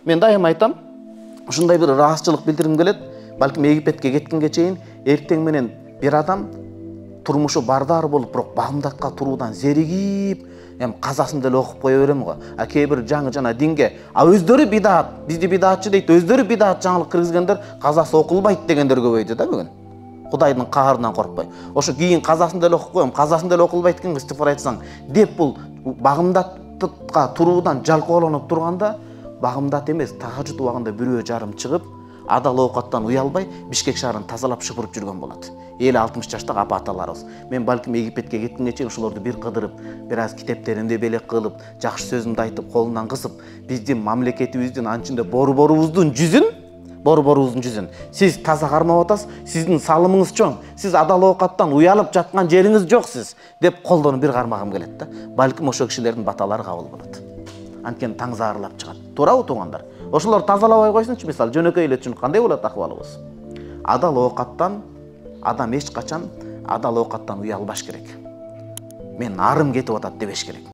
Мен дайым айтам, ушундай бир ыраазычылык билдиргим келет. Балким Египетке кеткенге чейин эртең менен бир адам турмушу бардар болуп, бирок багымдатка туруудан зеригип, казасын деле окуп кое берем го. А кээ бир жаңы жана динге, өздөрү бидаат, бизди бидаатчы дейт, өздөрү бидаат жаңылык киргизгендер казасы окулбайт дегендер көбөйдү да бүгүн. Кудайдын каарынан коркпой. Ошо кийин казасын деле окуп коем, казасын деле окулбайт экен истифар айтсаң, деп бул багымдатка туруудан жалкоолонуп турганда, багымдат эмес, тахажжуд убагында 1:30 чыгып, адал оокаттан уялбай Бишкек шаарын тазалап шыпырып жүргөн болот. 50-60 жаштагы апа-аталарыбыз. Мен балким Египетке кеткенге чейин ошолорду бир кыдырып, бир аз китептеринде белек кылып, жакшы сөзүмдү айтып, колунан кысып, биздин мамлекетибиздин анчында борборубуздун жүзүн сиз таза кармап атасыз, сиздин салымыңыз чоң, сиз адал оокаттан уялып жаткан жериңиз жок сиз деп колдонуп бир кармагым келет да. Балким ошол кишилердин баталары кабыл болот. Анткени таң заарылап чыгат. Туурабы туугандар? Ошолор тазалабай койсунчу, мисалы жөнөкөй эле түшүнүп кандай болот акыбалыбыз? Адал оокаттан адам эч качан адал оокаттан уялбаш керек. Мен арым кетип атат дебеш керек.